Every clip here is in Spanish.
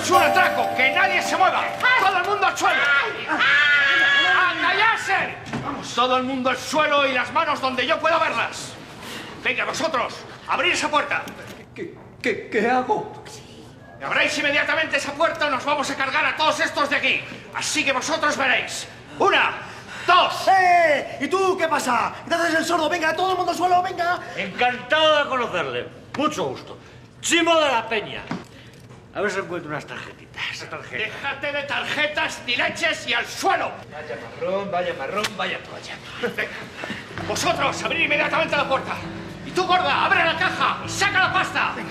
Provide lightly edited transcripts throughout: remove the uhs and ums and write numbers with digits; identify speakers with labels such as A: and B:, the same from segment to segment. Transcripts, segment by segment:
A: es un atraco! ¡Que nadie se mueva! ¡Todo el mundo al suelo! ¡A callarse! Vamos, todo el mundo al suelo y las manos donde yo pueda verlas. Venga, vosotros, abrid esa puerta.
B: ¿Qué hago?
A: Abráis inmediatamente esa puerta o nos vamos a cargar a todos estos de aquí. Así que vosotros veréis. ¡Una! ¡Dos!
B: ¿Y tú qué pasa? ¿Te haces el sordo? Venga, todo el mundo al suelo, venga.
C: Encantado de conocerle. Mucho gusto. Chimo de la Peña. A ver si encuentro unas tarjetitas.
A: Déjate de tarjetas ni leches y al suelo.
D: Vaya marrón, vaya polla.
A: Venga. Vosotros, abrid inmediatamente la puerta. Y tú, gorda, abre la caja y saca la pasta. Venga.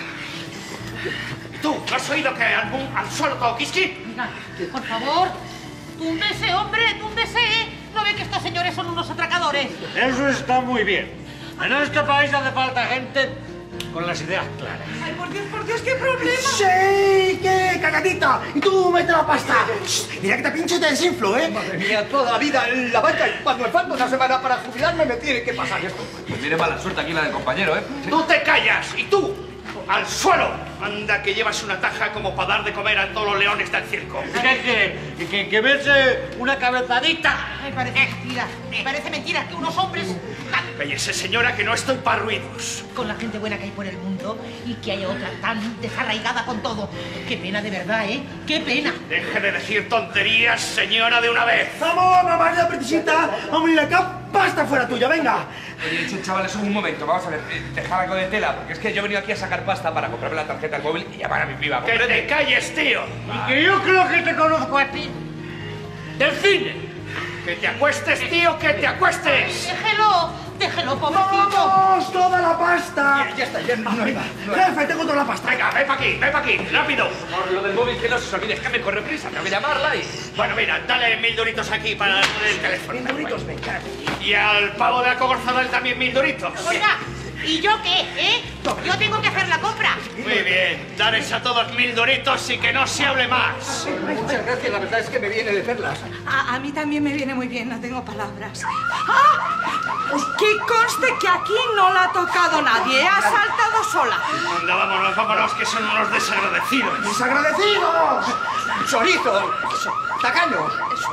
A: ¿Y tú? ¿No has oído que al suelo todo quisqui?
E: Mira, por favor, túmbese, hombre, túmbese. ¿No ve que estos señores son unos atracadores?
C: Eso está muy bien. En este país hace falta gente con las ideas claras.
E: Ay, por Dios, qué problema.
B: ¡Sí! ¡Qué cagadita! Y tú mete la pasta. Mira que te pincho y te desinflo, ¿eh?
D: Madre mía, toda la vida en la banca y cuando me falta una semana para jubilarme me tiene que pasar esto.
F: Pues mire mala suerte aquí la del compañero, ¿eh?
A: ¡Tú te callas! ¿Y tú? ¡Al suelo! Anda, que llevas una taja como para dar de comer a todos los leones del circo.
C: Que verse una cabezadita.
E: Me parece mentira que unos hombres...
A: Cállese, señora, que no estoy para ruidos.
E: Con la gente buena que hay por el mundo y que haya otra tan desarraigada con todo. Qué pena, de verdad, ¿eh? ¡Qué pena!
A: Deje de decir tonterías, señora, de una vez.
B: ¡Vamos, mamá, pretisita! ¡Hombre, la pasta fuera tuya, venga!
F: Oye, chavales, un momento, vamos a ver, dejad algo de tela, porque es que yo he venido aquí a sacar pasta para comprarme la tarjeta del móvil y llamar a mi piba.
A: ¡Que te calles, tío!
C: Y que yo creo que te conozco a ti. Del cine.
A: ¡Que te acuestes, tío, que te acuestes!
E: Déjelo, pobrecito.
B: ¡Vamos, toda la pasta!
D: Ya está, ya no hay más.
B: Jefe, tengo toda la pasta.
A: Venga, ven para aquí, rápido.
F: Por lo del móvil, que no se os olvide, es que me corre prisa, tengo que llamarla y...
A: Bueno, mira, dale 1000 duritos aquí para el teléfono.
B: 1000 duritos, venga.
A: Y al pavo de la cogorzada también 1000 duritos.
E: Oiga, ¿y yo qué, eh? Yo tengo que hacer la compra.
A: Muy bien, dares a todos 1000 duritos y que no se hable más.
D: Muchas gracias, la verdad es que me viene de perlas.
G: A mí también me viene muy bien, no tengo palabras. ¡Ah! Que conste que aquí no la ha tocado nadie, ha saltado sola.
A: Anda, vámonos, que son unos desagradecidos.
B: ¡Desagradecidos!
D: ¡Chorizo! ¡Tacaños!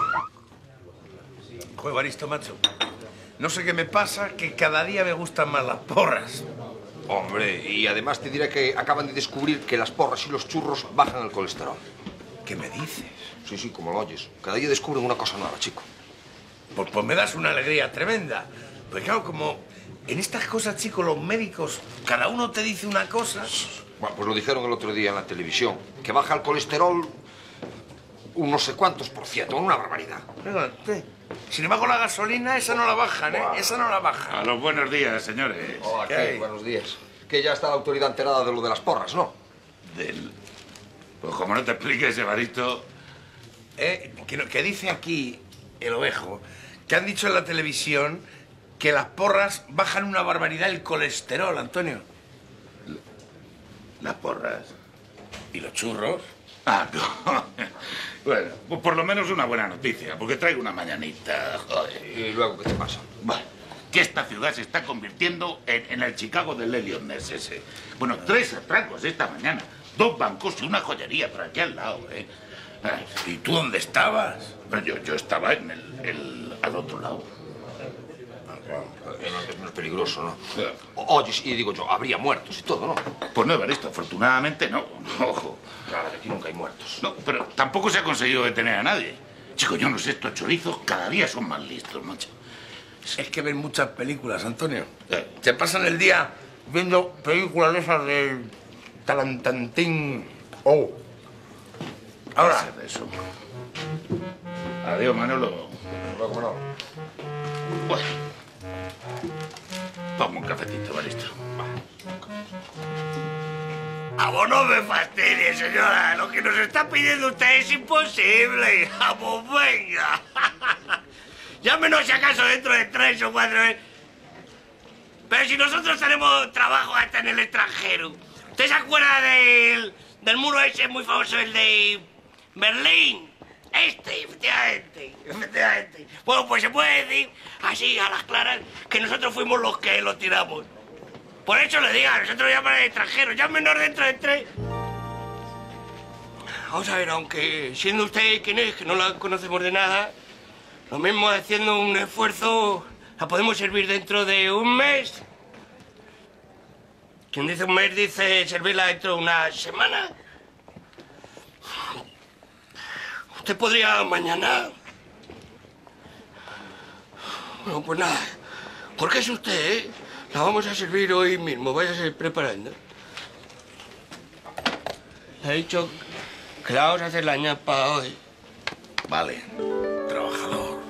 H: Joder, Baristo, macho. No sé qué me pasa, que cada día me gustan más las porras.
I: Hombre, y además te diré que acaban de descubrir que las porras y los churros bajan el colesterol.
H: ¿Qué me dices?
I: Sí, sí, como lo oyes. Cada día descubren una cosa nueva, chico.
H: Pues me das una alegría tremenda. Pues claro, como en estas cosas, chicos, los médicos, cada uno te dice una cosa.
I: Bueno, pues lo dijeron el otro día en la televisión, que baja el colesterol un no sé cuántos %, una barbaridad.
H: Fíjate. Sin embargo, la gasolina, esa no la bajan, ¿eh? Esa no la bajan.
J: A los buenos días, señores.
I: Hola,
H: ¿Qué hay?
I: buenos días. Que ya está la autoridad enterada de lo de las porras, ¿no?
J: Pues como no te expliques, Evaristo...
H: Que dice aquí el ovejo que han dicho en la televisión que las porras bajan una barbaridad el colesterol, Antonio.
J: Las porras.
H: ¿Y los churros?
J: Ah, no. Bueno, pues por lo menos una buena noticia, porque traigo una mañanita, joder.
I: ¿Y luego qué te pasa?
J: Bueno, que esta ciudad se está convirtiendo en el Chicago del Elliot Ness ese. Bueno, 3 atracos esta mañana, 2 bancos y una joyería por aquí al lado, ¿eh? Ay,
H: ¿Y tú dónde estabas?
J: bueno, yo estaba en al otro lado.
I: No es peligroso, ¿no? Oye, y digo yo, habría muertos y todo, ¿no?
J: Pues no, Evaristo, afortunadamente no. Ojo.
I: Claro, aquí nunca hay muertos.
J: No, pero tampoco se ha conseguido detener a nadie. Chico, yo no sé, estos chorizos cada día son más listos, macho.
H: Es que ven muchas películas, Antonio. Se pasan el día viendo películas de esas de Talantantín. Oh. Ahora.
J: De eso. Adiós, Manolo.
I: ¿Cómo no?
J: Bueno. Toma un cafetito, Evaristo.
A: A vos no me fastidies, señora. Lo que nos está pidiendo usted es imposible. ¡Vamos, venga! Llámenos si acaso dentro de 3 o 4 meses. Pero si nosotros tenemos trabajo hasta en el extranjero. ¿Usted se acuerda del muro ese muy famoso, el de Berlín? Efectivamente. Bueno, pues se puede decir, así, a las claras, que nosotros fuimos los que lo tiramos. Por eso le digo, nosotros llaman al extranjero, llámenos dentro de 3. vamos a ver, aunque siendo usted quien es, que no la conocemos de nada, lo mismo haciendo un esfuerzo, la podemos servir dentro de un mes. Quien dice un mes dice servirla dentro de una semana. Usted podría mañana... Bueno, pues nada, porque es usted, ¿eh? La vamos a servir hoy mismo, váyase preparando. Le he dicho que la vamos a hacer la ñapa hoy.
H: Vale, trabajador.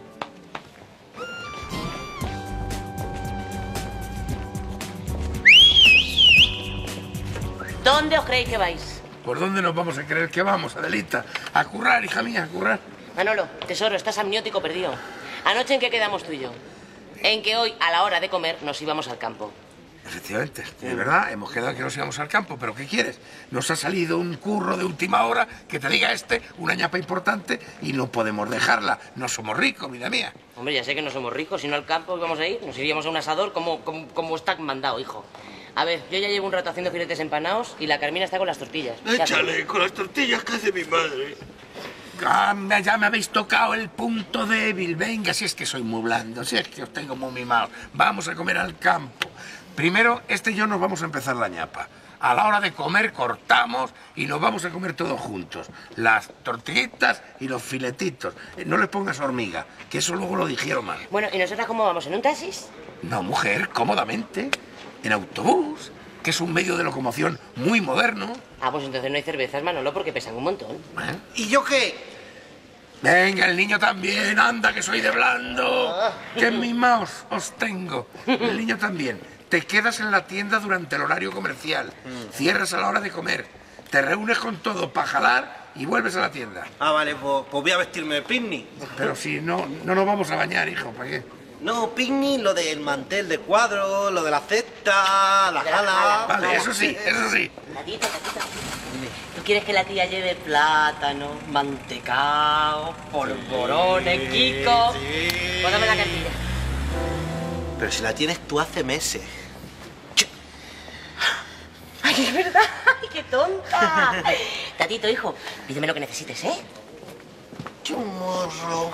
K: ¿Dónde os creéis que vais?
H: ¿Por dónde nos vamos a creer que vamos, Adelita? A currar, hija mía, a currar.
K: Manolo, tesoro, estás amniótico perdido. ¿Anoche en qué quedamos tú y yo? En que hoy, a la hora de comer, nos íbamos al campo.
H: Efectivamente, es verdad, hemos quedado que nos íbamos al campo, pero ¿qué quieres? Nos ha salido un curro de última hora que te diga una ñapa importante y no podemos dejarla. No somos ricos, vida mía.
K: Hombre, ya sé que no somos ricos, si no al campo íbamos a ir, nos iríamos a un asador como está mandado, hijo. A ver, yo ya llevo un rato haciendo filetes empanados y la Carmina está con las tortillas.
A: Échale, con las tortillas que hace mi madre.
H: Anda, ya me habéis tocado el punto débil. Venga, si es que soy muy blando, si es que os tengo muy mimados. Vamos a comer al campo. Primero, y yo nos vamos a empezar la ñapa. A la hora de comer cortamos y nos vamos a comer todos juntos. Las tortillitas y los filetitos. No le pongas hormiga, que eso luego lo digiero mal.
K: Bueno, ¿y nosotras cómo vamos? ¿En un taxis?
H: No, mujer, cómodamente. En autobús, que es un medio de locomoción muy moderno.
K: Ah, pues entonces no hay cervezas, Manolo, porque pesan un montón.
B: ¿Y yo qué?
H: Venga, el niño también, anda, que soy de blando. ¡Qué mimaos os tengo! El niño también. Te quedas en la tienda durante el horario comercial. Cierras a la hora de comer. Te reúnes con todo para jalar y vuelves a la tienda.
B: Ah, vale, pues voy a vestirme de picnic.
H: Pero si no nos vamos a bañar, hijo, ¿para qué?
B: No, picnic, lo del mantel de cuadro, lo de la cesta, la jala...
H: Vale, eso sí, eso sí.
K: Tatito. ¿Tú quieres que la tía lleve plátano, mantecao, polvorones, Kiko?
B: Sí.
K: Pues dame la cartilla.
B: Pero si la tienes tú hace meses.
K: ¡Ay, es verdad! ¡Ay, qué tonta! Tatito, hijo, pídeme lo que necesites, ¿eh?
B: Chumorro.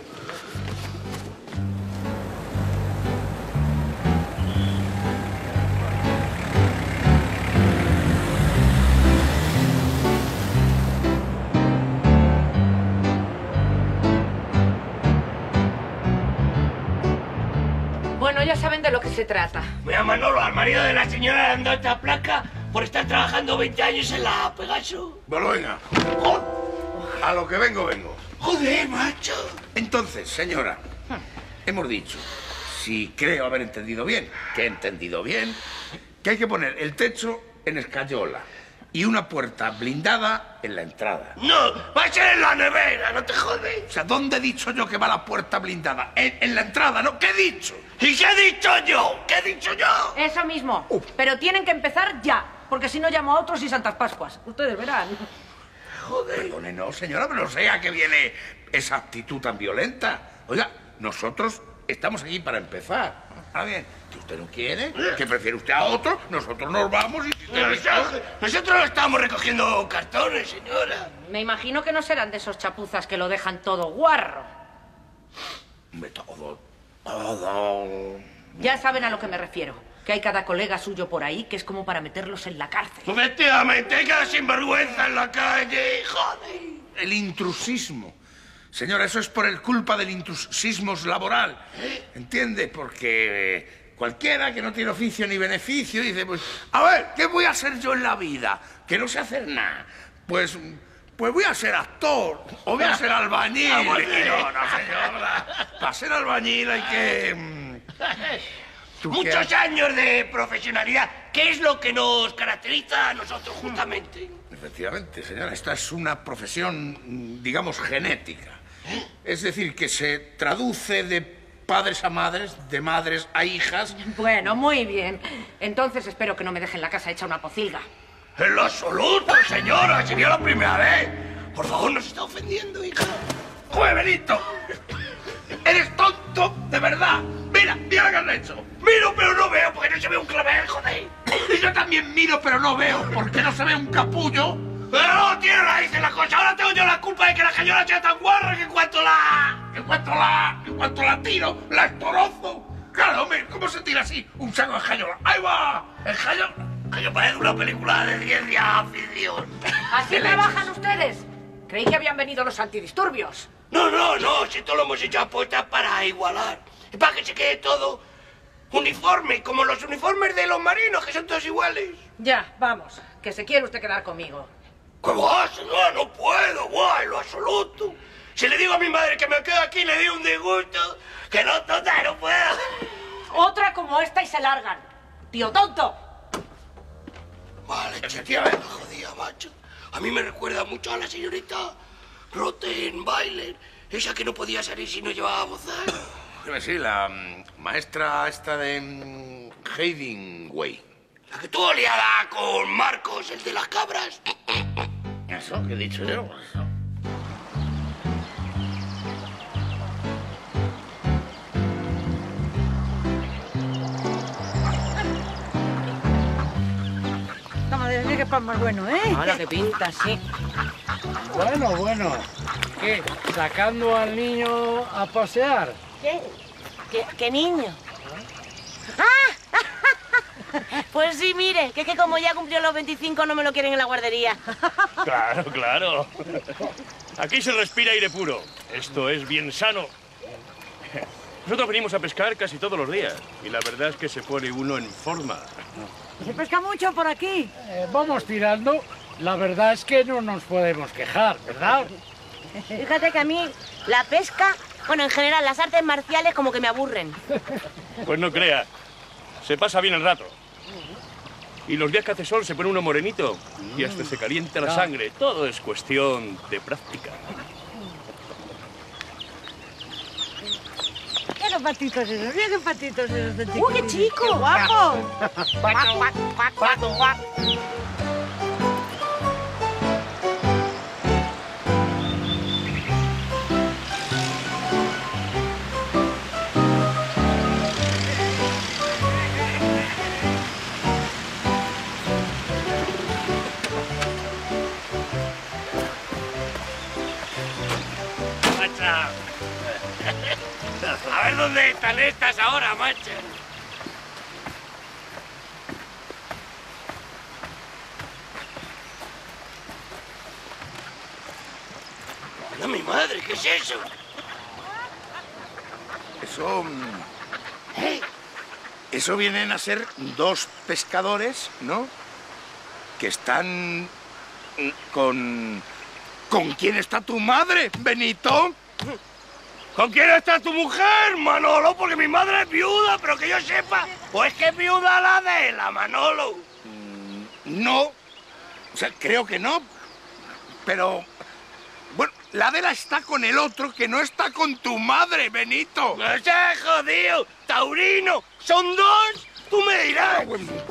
G: Bueno, ya saben de lo que se trata.
A: Mira, Manolo, al marido de la señora le han dado esta placa por estar trabajando 20 años en la Pegaso.
H: Bueno, venga. A lo que vengo.
A: Joder, macho.
H: Entonces, señora, hemos dicho, si creo haber entendido bien, que he entendido bien, que hay que poner el techo en escayola y una puerta blindada en la entrada.
A: No, va a ser en la nevera, no te jodes.
H: O sea, ¿dónde he dicho yo que va la puerta blindada? En la entrada, ¿no? ¿Qué he dicho?
A: ¿Y qué he dicho yo? ¿Qué he dicho yo?
G: Eso mismo. Pero tienen que empezar ya, porque si no llamo a otros y Santas Pascuas. Ustedes verán.
H: Joder. Perdone, no, señora, pero no sé a qué viene esa actitud tan violenta. Oiga, nosotros estamos aquí para empezar. Ahora bien, que usted no quiere, que prefiere usted a otro, nosotros nos vamos y...
A: Nosotros estamos recogiendo cartones, señora.
G: Me imagino que no serán de esos chapuzas que lo dejan todo guarro.
H: Todo.
G: Ya saben a lo que me refiero. Que hay cada colega suyo por ahí que es como para meterlos en la cárcel.
A: Efectivamente, hay cada sinvergüenza en la calle, joder.
H: El intrusismo. Señora, eso es por el culpa del intrusismo laboral. ¿Entiende? Porque cualquiera que no tiene oficio ni beneficio dice, pues, a ver, ¿qué voy a hacer yo en la vida? Que no sé hacer nada. Pues voy a ser actor o voy a ser albañil. No, señora. Para ser albañil hay que...
A: Muchos años de profesionalidad, que es lo que nos caracteriza a nosotros, justamente.
H: Efectivamente, señora, esta es una profesión, digamos, genética. Es decir, que se traduce de padres a madres, de madres a hijas.
G: Bueno, muy bien. Entonces espero que no me dejen la casa hecha una pocilga.
A: En lo absoluto, señora, sería la primera vez. Por favor, nos está ofendiendo, hija.
H: ¡Joder, Benito! ¡Eres tonto, de verdad! Mira lo que has hecho.
A: Miro, pero no veo, porque no se ve un clavel, joder.
H: Y yo también miro, pero no veo, porque no se ve un capullo.
A: Pero no tiene raíces la cosa. Ahora tengo yo la culpa de que la cañona sea tan guarra que en cuanto la tiro, la estorozo. Claro, hombre, ¿cómo se tira así un saco de cañola? ¡Ahí va! El cañón. Coño, parece una película de ciencia ficción.
L: ¿Así trabajan ustedes? Creí que habían venido los antidisturbios.
A: No, si esto lo hemos hecho apuesta para igualar. Es para que se quede todo uniforme, como los uniformes de los marinos, que son todos iguales.
L: Ya, vamos, que se quiere usted quedar conmigo.
A: ¿Qué va, señora? No puedo, guay, en lo absoluto. Si le digo a mi madre que me quedo aquí, le digo un disgusto. Que no, total, no puedo.
L: Otra como esta y se largan. ¡Tío tonto!
A: Vale, chiquilla, me jodía, macho. A mí me recuerda mucho a la señorita Rottenweiler, esa que no podía salir si no llevaba bozal.
H: Sí, la maestra esta de Hemingway.
A: La que tuvo liada con Marcos, el de las cabras.
J: Eso, ¿qué he dicho yo?
G: La madre mía, qué pan más bueno, ¿eh?
K: Ahora que pinta, sí.
C: Bueno. ¿Qué? ¿Sacando al niño a pasear?
K: ¿Qué niño? ¡Ah! Pues sí, mire, que como ya cumplió los 25 no me lo quieren en la guardería.
M: Claro. Aquí se respira aire puro. Esto es bien sano. Nosotros venimos a pescar casi todos los días y la verdad es que se pone uno en forma.
G: ¿Se pesca mucho por aquí?
C: Vamos tirando. La verdad es que no nos podemos quejar, ¿verdad?
K: Fíjate que a mí la pesca, bueno, en general las artes marciales como que me aburren.
M: Pues no crea. Se pasa bien el rato. Y los días que hace sol se pone uno morenito y hasta se calienta la sangre. Todo es cuestión de práctica.
G: Mira qué patitos esos, mira qué patitos esos de chiquitos.
K: ¡Qué chico!
G: ¡Qué guapo!
A: A ver dónde están estas ahora, macho. ¡No, mi madre! ¿Qué es eso?
H: Eso vienen a ser dos pescadores, ¿no? Que están con... ¿Con quién está tu madre, Benito?
A: ¿Con quién está tu mujer, Manolo? Porque mi madre es viuda, pero que yo sepa. ¿O es que es viuda la de la, Manolo?
H: No. O sea, creo que no. Pero... Bueno, la Adela está con el otro que no está con tu madre, Benito.
A: ¡No se ha jodido! ¡Taurino! ¿Son dos? Tú me dirás.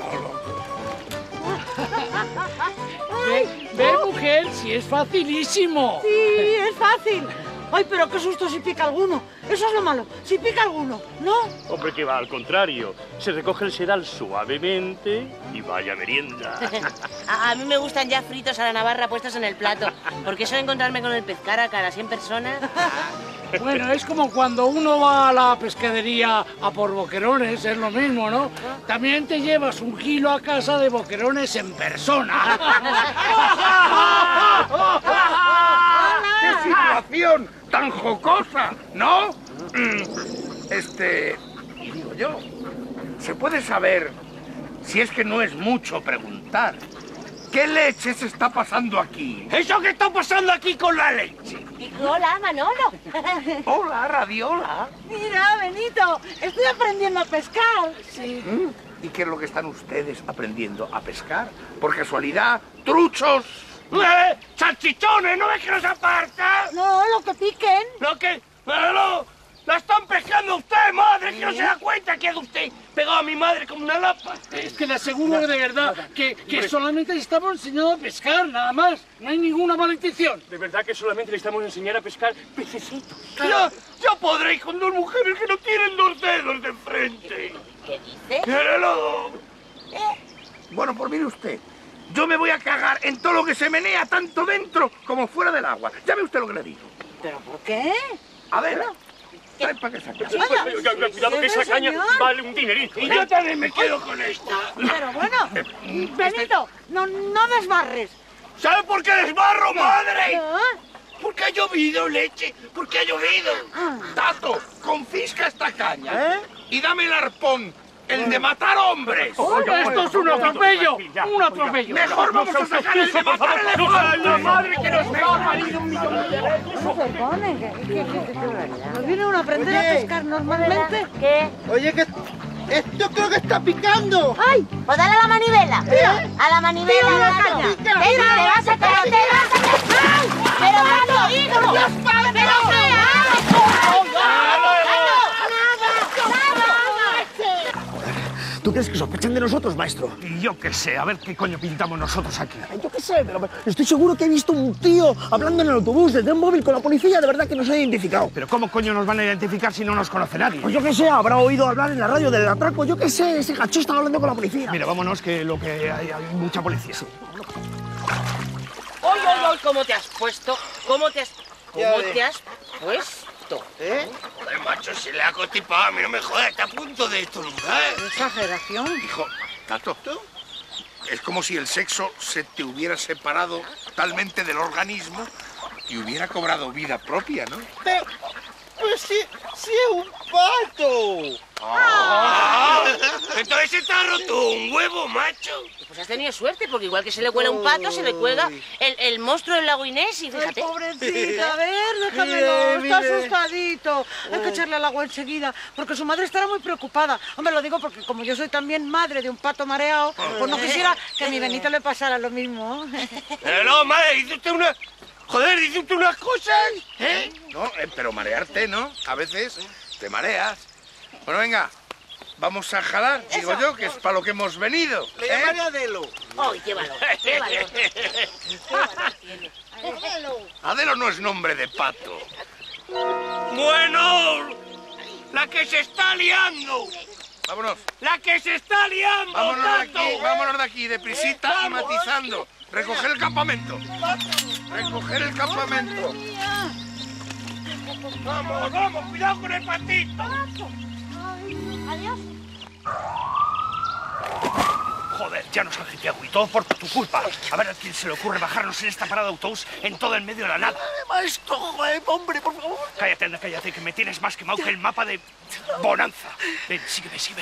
C: Ve, mujer, si es facilísimo.
G: Sí, es fácil. Ay, pero qué susto si pica alguno. Eso es lo malo, si pica alguno, ¿no?
M: Hombre, que va, al contrario. Se recoge el sedal suavemente y vaya merienda.
K: A mí me gustan ya fritos a la navarra puestos en el plato. Porque eso de encontrarme con el pez cara a cara así en persona...
C: Bueno, es como cuando uno va a la pescadería a por boquerones, es lo mismo, ¿no? También te llevas 1 kilo a casa de boquerones en persona.
H: ¡Qué situación tan jocosa! ¿No? Digo yo, ¿se puede saber, si es que no es mucho preguntar, qué leches está pasando aquí?
A: ¿Eso que está pasando aquí con la leche?
K: Hola, Manolo.
H: Hola, Radiola.
G: Mira, Benito, estoy aprendiendo a pescar.
H: Sí. ¿Y qué es lo que están ustedes aprendiendo a pescar? ¿Por casualidad, truchos?
A: ¡Salchichones! ¿No ves que nos aparta?
G: No, lo que piquen.
A: ¿Lo que? ¡No! ¡La están pescando usted, madre! ¿Que no se da cuenta que usted pegó a mi madre como una lapa?
C: Es que le aseguro de verdad que solamente le estamos enseñando a pescar, nada más. No hay ninguna mala intención.
M: De verdad que solamente le estamos enseñando a pescar pececitos.
A: Ya podréis con 2 mujeres que no tienen 2 dedos de frente.
K: ¿Qué dice?
A: ¡Míralo!
H: Bueno, pues mire usted, Yo me voy a cagar en todo lo que se menea, tanto dentro como fuera del agua. Ya ve usted lo que le digo.
G: ¿Pero por qué?
H: A ver, trae para que saque.
M: Cuidado que esa caña vale un dinerito.
A: Y yo también me quedo con esta.
G: Pero bueno, Benito, no desbarres.
A: ¿Sabe por qué desbarro, madre? Porque ha llovido, leche. Porque ha llovido.
H: Tato, confisca esta caña y dame el arpón, el de matar hombres.
C: ¡Esto es un atropello! ¡Un atropello!
H: Mejor vamos a sacar el de matar elefantes.
C: ¡La madre que nos ha parido un millón de euros!
G: ¿Cómo se pone? ¿No viene uno a aprender a pescar normalmente?
K: ¿Qué?
B: Oye, que esto creo que está picando.
K: ¡Ay! Pues dale a la manivela. A la manivela.
G: Tira la caña.
K: Venga, te vas a caer, te vas a caer. ¡Ay! ¡Pero Tato, hijo! ¡Pero qué
B: ¿Tú crees que sospechan de nosotros, maestro?
D: Y yo qué sé, a ver qué coño pintamos nosotros aquí.
B: Yo qué sé, pero estoy seguro que he visto un tío hablando en el autobús desde un móvil con la policía, de verdad que nos ha identificado.
D: Pero ¿cómo coño nos van a identificar si no nos conoce nadie?
B: Pues yo qué sé, habrá oído hablar en la radio del atraco, yo qué sé, ese gacho estaba hablando con la policía.
D: Mira, vámonos, que lo que hay mucha policía.
K: ¡Oy, oy, oy! ¿Cómo te has puesto? ¿Cómo te has puesto?
A: Joder, macho, se le ha constipado. A mí no me jodas, está a punto de estornudar.
G: Exageración.
H: Hijo, Tato, es como si el sexo se te hubiera separado totalmente del organismo y hubiera cobrado vida propia, ¿no?
B: Pues sí es un pato.
A: Entonces se te ha roto un huevo, macho.
K: Pues has tenido suerte, porque igual que se le cuela un pato, se le cuelga el monstruo del lago Inés y fíjate.
G: Ay, pobrecita, a ver, déjamelo, está asustadito. Hay que echarle al agua enseguida, porque su madre estará muy preocupada. Hombre, lo digo porque como yo soy también madre de un pato mareado, pues no quisiera que a mi Benito le pasara lo mismo.
A: No, madre, dice usted una... Joder, dice usted unas cosas, ¿eh?
H: No, pero marearte, ¿no? A veces te mareas. Bueno, venga, vamos a jalar, digo yo, que es para lo que hemos venido.
B: Le llamaré a Adelo.
K: ¡Ay, qué valor! ¡Qué valor!
H: Adelo no es nombre de pato.
A: Bueno, la que se está liando.
H: Vámonos.
A: La que se está liando.
H: Vámonos de aquí, deprisita y matizando. Recoger el campamento. Recoger el campamento.
A: Vamos, vamos, cuidado con el patito.
G: Adiós.
D: Joder, ya nos han jeteado y todo por tu culpa. A ver a quién se le ocurre bajarnos en esta parada de autobús en todo el medio de la nada.
B: Maestro, hombre, por favor.
D: Cállate, anda, cállate, que me tienes más quemado que el mapa de Bonanza. Ven, sígueme, sígueme.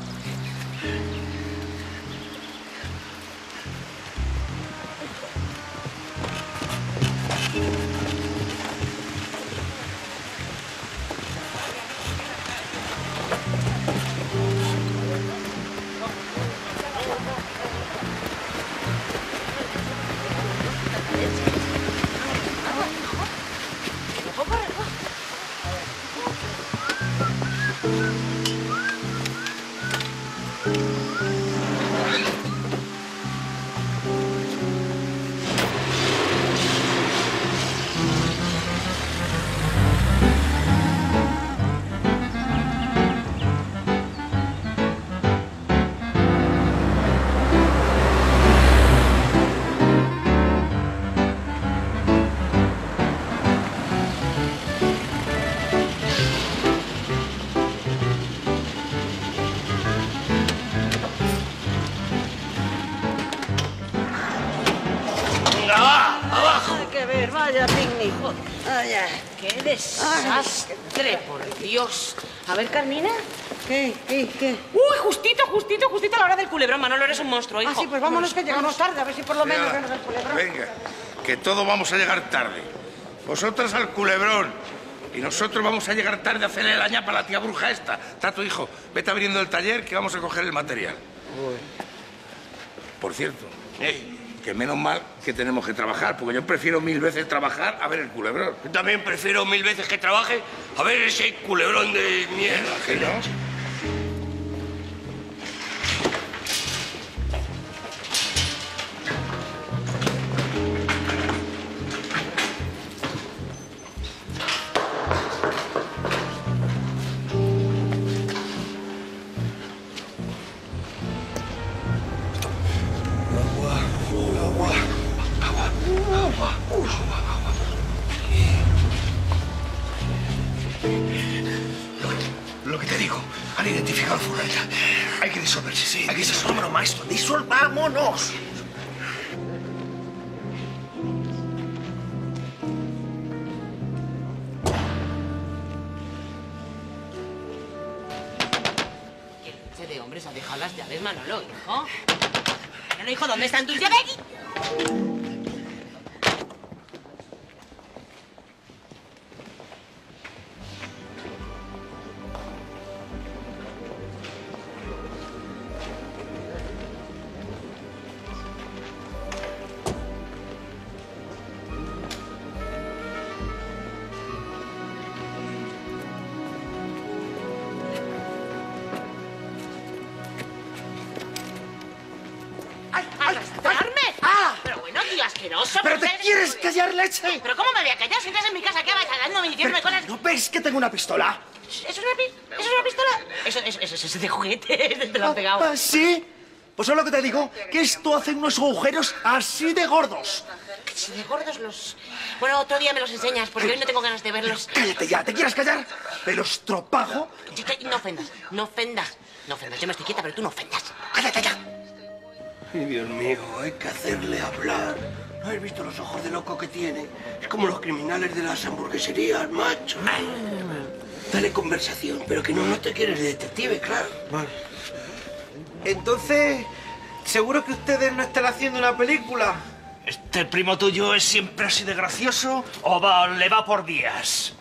G: Hay que ver, vaya picnic. Vaya.
K: ¡Qué desastre, por Dios! A ver, Carmina.
G: ¿Qué?
K: ¡Uy, justito a la hora del culebrón! Manolo, eres un monstruo, hijo.
G: Ah, sí, pues vámonos, que llegamos tarde, a ver si por lo menos vemos el culebrón.
H: Venga, que todos vamos a llegar tarde. Vosotras al culebrón. Y nosotros vamos a llegar tarde a hacerle la ñapa a la tía bruja esta. Tato, hijo, vete abriendo el taller que vamos a coger el material. Por cierto, que menos mal que tenemos que trabajar, porque yo prefiero 1000 veces trabajar a ver el culebrón.
A: Yo también prefiero 1000 veces que trabaje a ver ese culebrón de mierda.
H: ¿Sí, no? Lo que te digo, han identificado la furgoneta. Hay que disolverse, sí. Hay que disolverse, maestro. ¡Disolvámonos!
K: ¿Qué de hombres ha dejado las llaves, Manolo, hijo? Manolo, hijo, ¿dónde están tus llaves?
B: ¿Pero te quieres callar, leche?
K: ¿Pero cómo me voy a callar si estás en mi casa? ¿Qué vas hagándome diciéndome cosas?
B: ¿No ves que tengo una pistola?
K: ¿Eso es una pistola? Eso es de juguete, te lo han pegado.
B: ¿Ah, sí? Pues es lo que te digo, que esto hace unos agujeros así de gordos.
K: ¿Así de gordos los...? Bueno, otro día me los enseñas, porque hoy no tengo ganas de verlos.
B: Cállate ya, ¿te quieres callar? Pero estropajo.
K: No ofendas, no ofendas. No ofendas, yo me estoy quieta, pero tú no ofendas.
B: Cállate ya.
A: Ay, Dios mío, hay que hacerle hablar. ¿No has visto los ojos de loco que tiene? Es como los criminales de las hamburgueserías, macho. Dale conversación, pero que no note que eres detective, claro.
N: Vale. Entonces, ¿seguro que ustedes no están haciendo una película?
D: ¿Este primo tuyo es siempre así de gracioso o le va por días?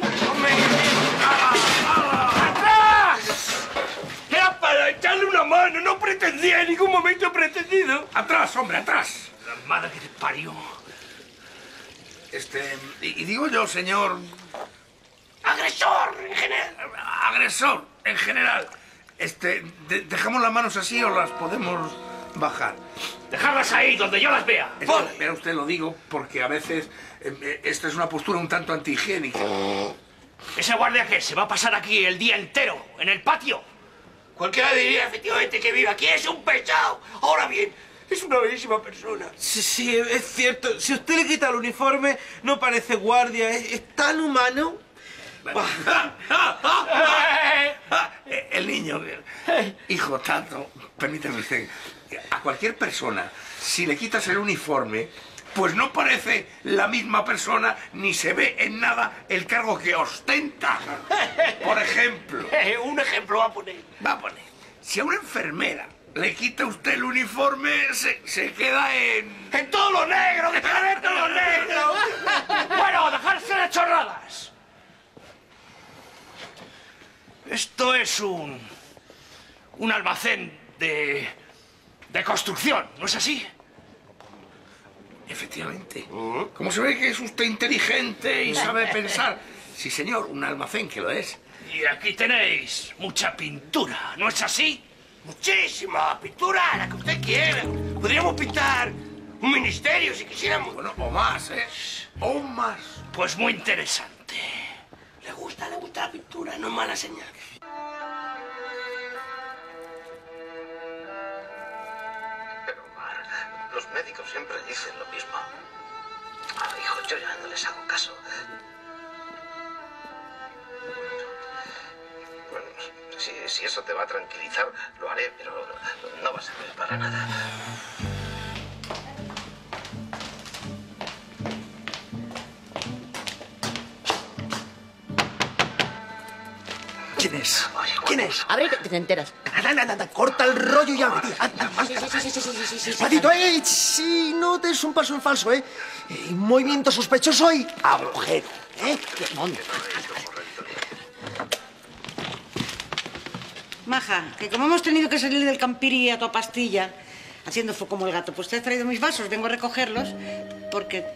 H: ¡Atrás! Era para echarle una mano, no pretendía en ningún momento pretendido. ¡Atrás, hombre, atrás!
D: La madre que te parió.
H: Y digo yo, señor...
A: ¡Agresor! En general.
H: Agresor, en general. ¿Dejamos las manos así o las podemos bajar?
D: Dejarlas ahí, donde yo las vea.
H: Vea usted, lo digo porque a veces esta es una postura un tanto antihigiénica.
D: ¿Ese guardia qué? ¿Se va a pasar aquí el día entero, en el patio?
A: Cualquiera diría efectivamente que vive aquí es un pesado. Ahora bien, es una bellísima persona.
N: Sí, es cierto. Si usted le quita el uniforme, no parece guardia. Es tan humano.
H: El niño, hijo, tanto, permítame usted, a cualquier persona, si le quitas el uniforme, pues no parece la misma persona ni se ve en nada el cargo que ostenta. Por ejemplo.
A: Un ejemplo va a poner.
H: Si a una enfermera le quita usted el uniforme, se queda en...
A: ¡En todo lo negro! ¡Que se queda en todo lo negro!
D: Bueno, dejarse de chorradas. Esto es un almacén de construcción, ¿no es así?
H: Efectivamente. Como se ve que es usted inteligente y sabe pensar. Sí, señor, un almacén que lo es.
D: Y aquí tenéis mucha pintura, ¿no es así?
A: Muchísima pintura, la que usted quiera. Podríamos pintar un ministerio si quisiéramos.
H: Bueno, o más, ¿eh? O más.
D: Pues muy interesante.
A: Le gusta la pintura, no es mala señal.
O: Pero, Mar, los médicos siempre dicen lo mismo. Hijo, yo ya no les hago caso. Bueno, si eso te va a tranquilizar, lo haré, pero no va a servir para nada.
B: ¿Quién es? ¿Quién es?
K: Abre que te enteras.
B: Anda, corta el rollo y abre, tía.
K: Sí.
B: Patito, sí, no des un paso en falso, ¿eh? Movimiento sospechoso y agujero, ¿eh?
G: Maja, que como hemos tenido que salir del campiri a tu pastilla, haciendo fue como el gato, pues te has traído mis vasos, vengo a recogerlos, porque...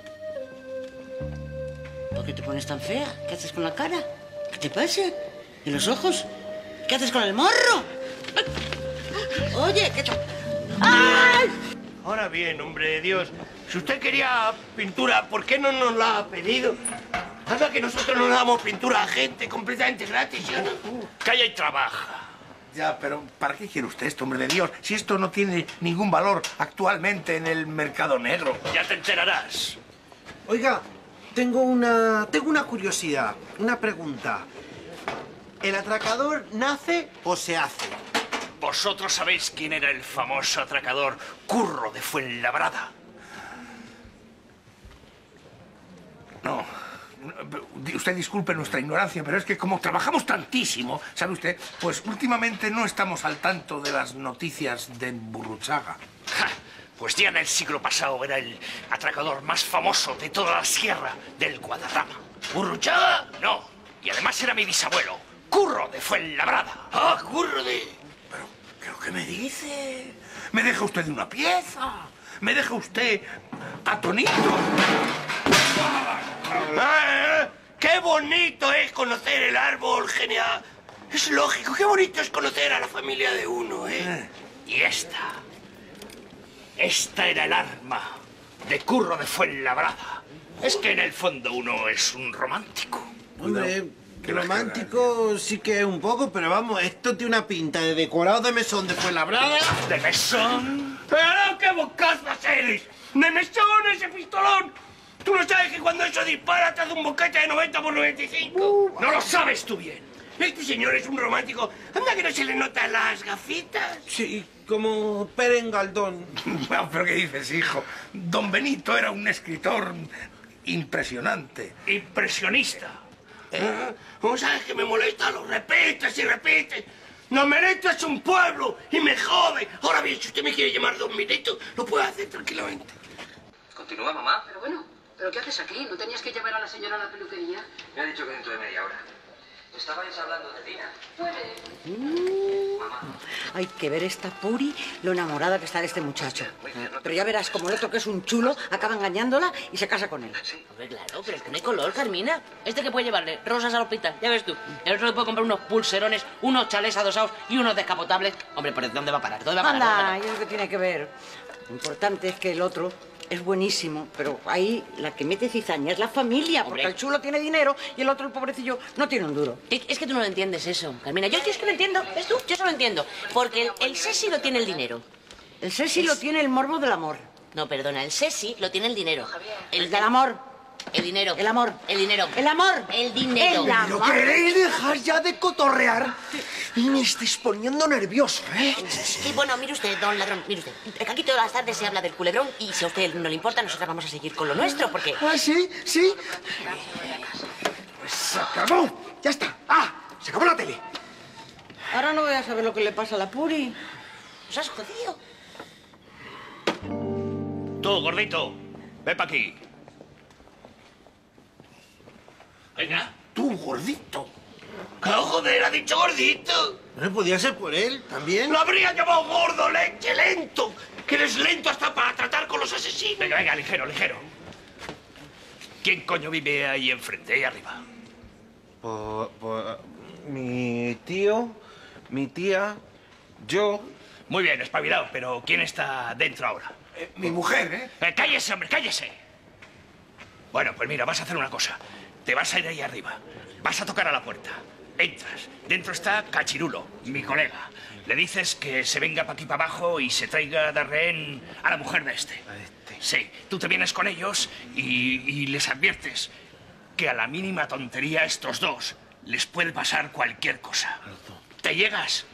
G: ¿Por qué te pones tan fea? ¿Qué haces con la cara? ¿Qué te pasa? ¿Y los ojos? ¿Qué haces con el morro? Oye, ¿qué tal? ¡Ay!
A: Ahora bien, hombre de Dios, si usted quería pintura, ¿por qué no nos la ha pedido? Anda que nosotros no le damos pintura a gente completamente gratis, ¿sí o no?
D: Calla y trabaja.
H: Ya, pero ¿para qué quiere usted esto, hombre de Dios? Si esto no tiene ningún valor actualmente en el mercado negro.
D: Ya te enterarás.
N: Oiga, tengo una curiosidad, una pregunta. ¿El atracador nace o se hace?
D: ¿Vosotros sabéis quién era el famoso atracador Curro de Fuenlabrada?
H: No. Usted disculpe nuestra ignorancia, pero es que como trabajamos tantísimo, ¿sabe usted? Pues últimamente no estamos al tanto de las noticias de Burruchaga.
D: Ja, pues ya en el siglo pasado era el atracador más famoso de toda la sierra del Guadarrama. ¿Burruchaga? No. Y además era mi bisabuelo, Curro de Fuenlabrada.
A: ¡Ah, Curro de...!
H: ¿Pero qué me dice? ¿Me deja usted de una pieza? ¿Me deja usted atonito?
A: ¡Qué bonito es conocer el árbol genial! Es lógico, qué bonito es conocer a la familia de uno, ¿eh?
D: Y esta era el arma de Curro de Fuenlabrada. Es que en el fondo uno es un romántico.
N: Hombre, romántico sí que es un poco, pero vamos, esto tiene una pinta de decorado de mesón de Fuenlabrada.
D: ¿De mesón?
A: ¡Pero qué bocazas eres! ¡De mesón ese pistolón! ¿Tú no sabes que cuando eso dispara te hace un boquete de 90 por 95?
D: No lo sabes tú bien.
A: Este señor es un romántico. Anda que no se le notan las gafitas.
N: Sí, como Perengaldón.
H: Bueno, ¿pero qué dices, hijo? Don Benito era un escritor impresionante.
D: Impresionista.
A: ¿Cómo sabes que me molesta? Lo repites y repites. Don Benito es un pueblo y me jode. Ahora bien, si usted me quiere llamar Don Benito, lo puede hacer tranquilamente.
P: Continúa, mamá. Pero bueno, ¿pero qué haces aquí? ¿No tenías que llevar a la señora a la peluquería?
F: Me ha dicho que dentro de media hora. Estabais hablando de Dina.
G: Hay que ver esta Puri, lo enamorada que está de este muchacho. Pero ya verás, como el otro que es un chulo, acaba engañándola y se casa con él.
K: Hombre, claro, pero es que no hay color, Carmina. Este que puede llevarle rosas al hospital, ya ves tú. El otro le puede comprar unos pulserones, unos chalés adosados y unos descapotables. Hombre, ¿por dónde va a parar? ¿Dónde va a parar?
G: Anda, ¿y eso qué tiene que ver? Lo importante es que el otro es buenísimo, pero ahí la que mete cizaña es la familia, porque el chulo tiene dinero y el otro, el pobrecillo, no tiene un duro.
K: Es que tú no lo entiendes eso, Carmina. Yo es que lo entiendo, ¿ves tú? Yo eso lo entiendo. Porque el Sesi lo tiene el dinero.
G: El Sesi lo tiene el morbo del amor.
K: No, perdona, el Sesi lo tiene el dinero.
G: El del amor.
K: El dinero.
G: El amor.
K: El dinero.
G: El amor.
K: El dinero.
G: El amor.
B: ¿Pero queréis dejar ya de cotorrear? Me estáis poniendo nervioso, ¿eh?
K: Sí, bueno, mire usted, don ladrón, mire usted. Aquí todas las tardes se habla del culebrón y si a usted no le importa, nosotras vamos a seguir con lo nuestro, porque...
B: ¿Ah, sí? ¿Sí? Pues se acabó. Ya está. ¡Ah! Se acabó la tele.
G: Ahora no voy a saber lo que le pasa a la Puri.
K: Nos has jodido.
D: Tú, gordito, ven para aquí. Venga.
H: Tú, gordito.
A: ¡No, joder, ha dicho gordito!
N: ¿No podía ser por él también?
A: ¡Lo habría llamado gordo, leche, lento! Que eres lento hasta para tratar con los asesinos.
D: Venga, venga, ligero, ligero. ¿Quién coño vive ahí enfrente, ahí arriba?
N: Mi tío, mi tía, yo...
D: Muy bien, espabilado, pero ¿quién está dentro ahora?
H: Mi mujer, ¿eh?
D: ¡Cállese, hombre, cállese! Bueno, pues mira, vas a hacer una cosa. Te vas a ir ahí arriba. Vas a tocar a la puerta. Entras. Dentro está Cachirulo, mi colega. Le dices que se venga para aquí para abajo y se traiga de rehén a la mujer de este. Sí, tú te vienes con ellos y les adviertes que a la mínima tontería a estos dos les puede pasar cualquier cosa. ¿Te llegas?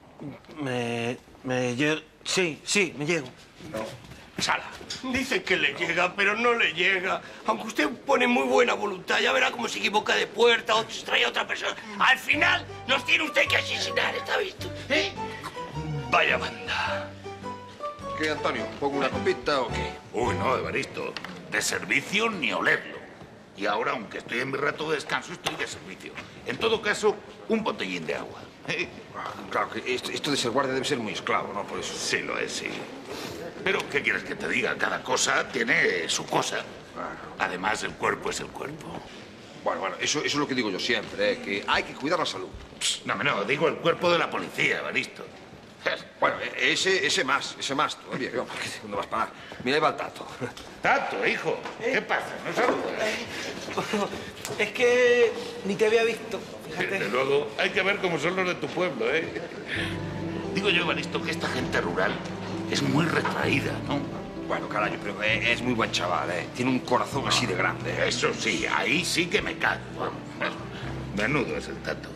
N: Sí, me llego.
D: Sala.
A: Dice que le llega, pero no le llega. Aunque usted pone muy buena voluntad, ya verá cómo se equivoca de puerta o se trae a otra persona. Al final nos tiene usted que asesinar, ¿está visto? ¿Eh?
D: Vaya banda.
I: ¿Qué, Antonio? ¿Pongo una copita o qué?
J: Uy, no, Evaristo. De servicio ni olerlo. Y ahora, aunque estoy en mi rato de descanso, estoy de servicio. En todo caso, un botellín de agua.
I: Claro, que esto de ser guardia debe ser muy esclavo, ¿no? Por eso.
J: Sí, lo es, sí. Pero, ¿qué quieres que te diga? Cada cosa tiene su cosa. Además, el cuerpo es el cuerpo.
I: Bueno, eso es lo que digo yo siempre, que hay que cuidar la salud.
J: No, digo el cuerpo de la policía, Evaristo.
I: Bueno, ese más todavía. ¿Dónde vas a parar? Mira, ahí va el Tato.
J: Tato, hijo. ¿Qué pasa? ¿No saludas?
N: Es que ni te había visto, fíjate.
J: Desde luego, hay que ver cómo son los de tu pueblo, ¿eh? Digo yo, Evaristo, que esta gente rural es muy retraída, ¿no?
I: Bueno, carajo, pero es muy buen chaval, ¿eh? Tiene un corazón así de grande.
J: Eso sí, ahí sí que me cago. Menudo es el tato.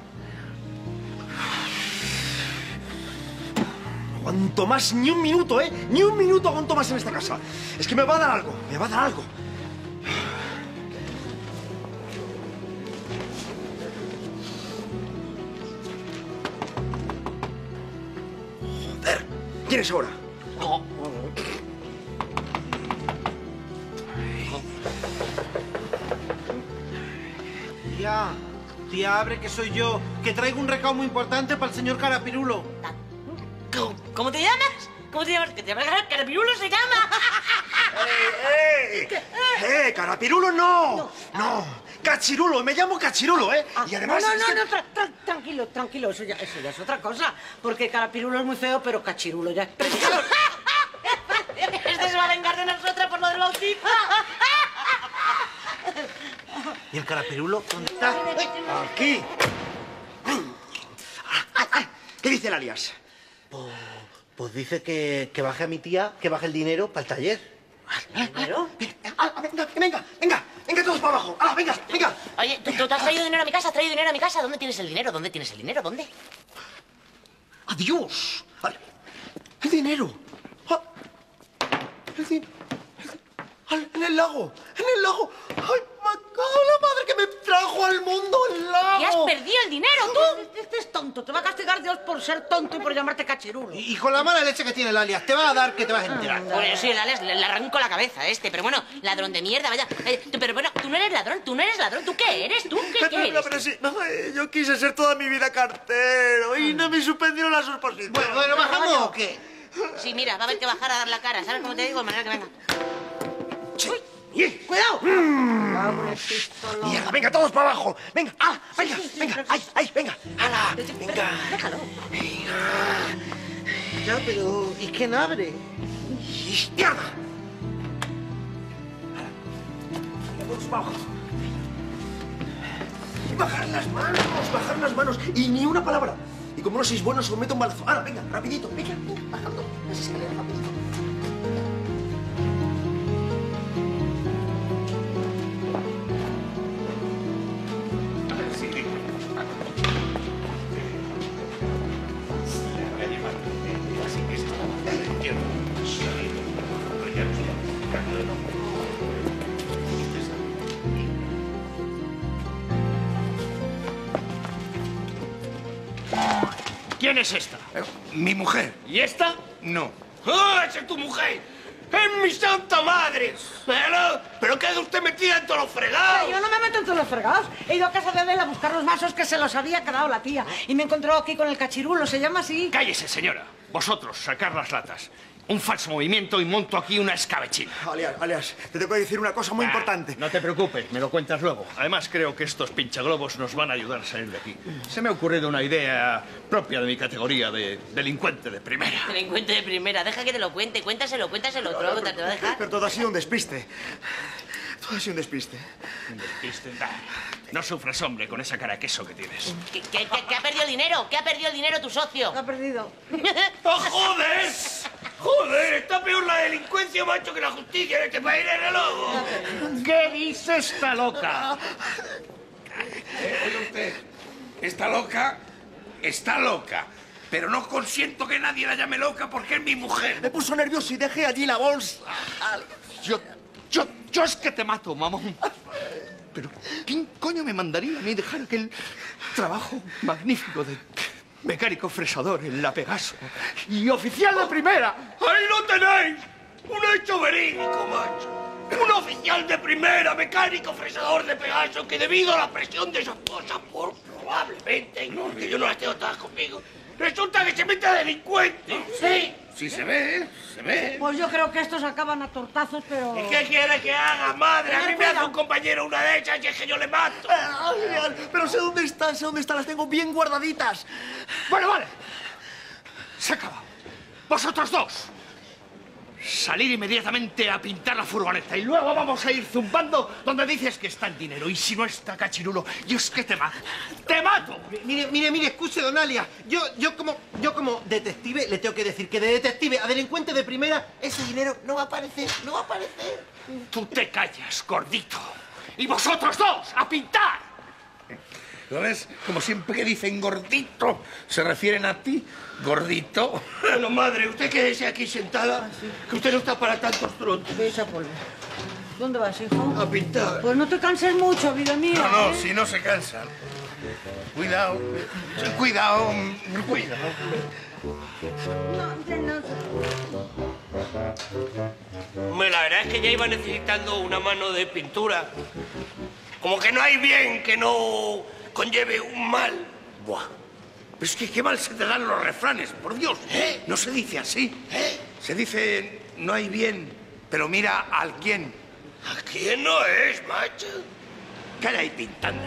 B: Aguanto más ni un minuto, ¿eh? Ni un minuto aguanto más en esta casa. Es que me va a dar algo, me va a dar algo. Joder, ¿quién es ahora?
N: Tía, abre, que soy yo, que traigo un recado muy importante para el señor Carapirulo.
K: ¿Cómo te llamas? ¿Cómo te llamas? ¿Que te llamas Carapirulo se llama?
B: Carapirulo no. No, Cachirulo, me llamo Cachirulo, ¿eh? Y además...
G: Tranquilo, eso ya es otra cosa. Porque Carapirulo es muy feo, pero Cachirulo ya es precioso.
K: Este se va a vengar de nosotras por lo del bautismo.
N: ¿Y el Carapirulo dónde está?
B: Aquí. ¿Qué dice el alias?
N: Pues dice que baje a mi tía, que baje el dinero para el taller.
K: ¿Dinero?
B: Venga, todos para abajo. Venga.
K: Oye, ¿tú te has traído dinero a mi casa? ¿Has traído dinero a mi casa? ¿Dónde tienes el dinero? ¿Dónde tienes el dinero? ¿Dónde?
B: ¡Adiós! El dinero. En el lago. ¡Ay, me cago en la madre que me trajo al mundo el lago!
K: ¿Y has perdido el dinero, tú?
G: Este es tonto. Te va a castigar Dios por ser tonto y por llamarte Cachirulo.
N: Y con la mala leche que tiene el alias, te va a dar que te vas a enterar.
K: Bueno, sí, el alias le arranco la cabeza a este, pero bueno, ladrón de mierda, vaya. Pero bueno, tú no eres ladrón, ¿tú qué eres? ¿Tú qué eres?
B: Pero sí, yo quise ser toda mi vida cartero y no me suspendieron las oposiciones.
N: Bueno, ¿bajamos o qué?
K: Sí, mira, va a haber que bajar a dar la cara, ¿sabes cómo te digo? De manera que venga.
G: ¡Cuidado!
B: Mierda, venga, todos para abajo. Venga, venga. Ahí, venga. ¡Hala! Venga.
G: Déjalo.
N: Ya, pero ¿y quién abre?
B: ¡Mierda! Todos para abajo. Bajar las manos. Y ni una palabra. Y como no sois buenos, os meto un balazo. Ahora, venga, rapidito. Venga, bajando. Las escaleras, rapidito.
D: ¿Quién es esta?
H: Mi mujer.
D: ¿Y esta?
H: No.
A: ¡Oh, esa es tu mujer! ¡Es mi santa madre! ¿Pero qué hace usted metida en todos los fregados?
G: Yo no me meto en todos los fregados. He ido a casa de Adela a buscar los vasos que se los había quedado la tía. Y me he encontrado aquí con el Cachirulo, se llama así.
D: Cállese, señora. Vosotros, sacar las latas. Un falso movimiento y monto aquí una escabechina.
B: Alias, te tengo que decir una cosa muy importante.
D: No te preocupes, me lo cuentas luego. Además, creo que estos pinchaglobos nos van a ayudar a salir de aquí. Se me ha ocurrido una idea propia de mi categoría de delincuente de primera.
K: Delincuente de primera, deja que te lo cuente, cuéntaselo, te va a dejar.
B: Pero todo ha sido un despiste. Un despiste.
D: Un despiste. No sufras, hombre, con esa cara de queso que tienes.
K: ¿Que ha perdido el dinero? ¿Que ha perdido el dinero tu socio?
G: Lo ha perdido.
A: ¡Oh, joder! ¡Joder! Está peor la delincuencia, macho, que la justicia en este país de reloj.
D: ¿Qué dice esta loca?
H: Oye usted, está loca. Pero no consiento que nadie la llame loca porque es mi mujer.
B: Me puso nervioso y dejé allí la bolsa.
D: Yo es que te mato, mamón. Pero ¿quién coño me mandaría a mí dejar aquel trabajo magnífico de mecánico fresador en la Pegaso y oficial de primera?
A: ¡Ahí lo tenéis! Un hecho verídico, macho. Un oficial de primera, mecánico fresador de Pegaso, que debido a la presión de su esposa, por probablemente, que yo no las tengo todas conmigo, resulta que se mete a delincuente. Sí.
H: Sí, se ve.
G: Pues yo creo que estos acaban a tortazos, pero...
A: ¿Y qué quiere que haga, madre? A mí me hace un compañero una de esas y es que yo le mato.
B: Pero sé dónde están, las tengo bien
D: salir inmediatamente a pintar la furgoneta y luego vamos a ir zumbando donde dices que está el dinero. Y si no está, cachirulo, yo es que te mato. ¡Te mato!
N: Mire, escuche, don Alias. Yo como detective le tengo que decir que de detective a delincuente de primera, ese dinero no va a aparecer, no va a aparecer.
D: Tú te callas, gordito. Y vosotros dos, a pintar.
H: ¿Lo ves? Como siempre que dicen gordito, se refieren a ti, gordito.
A: Bueno, madre, usted quédese aquí sentada, que usted no está para tantos troncos.
G: Ve esa polvo. ¿Dónde vas, hijo?
A: A pintar.
G: Pues no te canses mucho, vida mía.
H: No, si no se cansan. Cuidado, cuidado, cuidado.
A: Hombre, la verdad es que ya iba necesitando una mano de pintura. Como que no hay bien que no conlleve un mal.
H: Buah. Pero es que qué mal se te dan los refranes, por Dios. No se dice así. Se dice, no hay bien, pero mira al quién.
A: ¿A quién no es, macho?
H: Calla ahí pintando.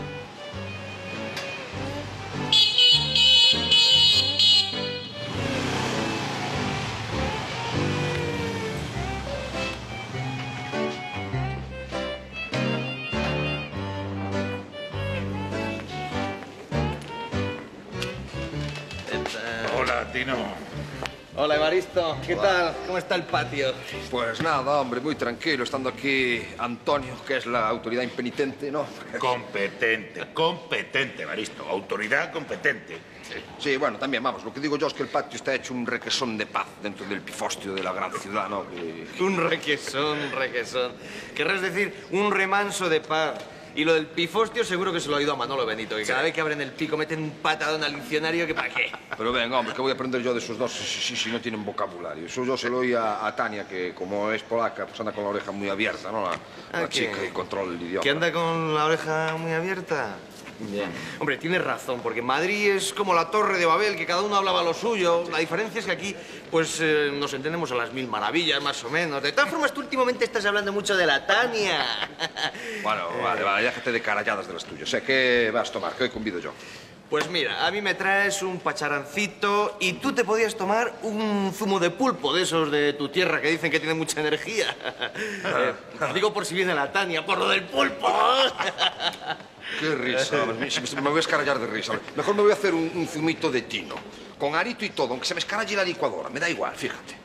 J: Hola, Tino.
Q: Hola, Evaristo. ¿Qué tal? ¿Cómo está el patio?
I: Pues nada, hombre, muy tranquilo, estando aquí Antonio, que es la autoridad impenitente, ¿no?
J: Competente, Evaristo. Autoridad competente.
I: Sí, bueno, también, vamos, lo que digo yo es que el patio está hecho un requesón de paz dentro del pifostio de la gran ciudad, ¿no?
Q: Un requesón. Querrás decir, un remanso de paz. Y lo del pifostio seguro que se lo ha oído a Manolo Benito, que cada vez que abren el pico meten un patadón al diccionario que para qué.
I: Pero venga, hombre, ¿qué voy a aprender yo de esos dos si no tienen vocabulario? Eso yo se lo oí a Tania, que como es polaca, pues anda con la oreja muy abierta, ¿no? La chica que controla el idioma.
Q: ¿Que anda con la oreja muy abierta? Bien. Hombre, tienes razón, porque Madrid es como la Torre de Babel, que cada uno hablaba lo suyo. La diferencia es que aquí, pues, nos entendemos a las mil maravillas, más o menos. De todas formas, tú últimamente estás hablando mucho de la Tania.
I: Bueno, vale, déjate de caralladas de las tuyas. ¿Qué vas a tomar? ¿Qué convido yo?
Q: Pues mira, a mí me traes un pacharancito y tú te podías tomar un zumo de pulpo de esos de tu tierra que dicen que tiene mucha energía. Digo por si viene la Tania, por lo del pulpo.
I: Qué risa, me voy a escarallar de risa. Mejor me voy a hacer un zumito de tino, con arito y todo, aunque se me escaralle la licuadora. Me da igual, fíjate.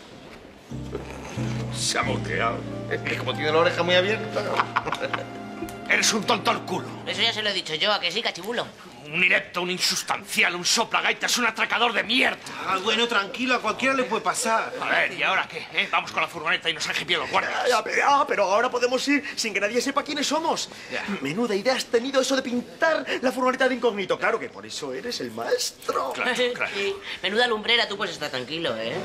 J: Se ha moqueado.
Q: Es que como tiene la oreja muy abierta...
D: Eres un tonto al culo.
K: Eso ya se lo he dicho yo, ¿a que sí, cachibulo?
D: Un inepto, un insustancial, un soplagaitas, un atracador de mierda.
N: Ah, bueno, tranquilo, a cualquiera le puede pasar.
D: A ver, ¿y ahora qué? Vamos con la furgoneta y nos han bien los guardias.
B: Pero ahora podemos ir sin que nadie sepa quiénes somos. Menuda idea has tenido eso de pintar la furgoneta de incógnito. Claro que por eso eres el maestro.
K: Claro. Sí. Menuda lumbrera, tú puedes estar tranquilo, ¿eh?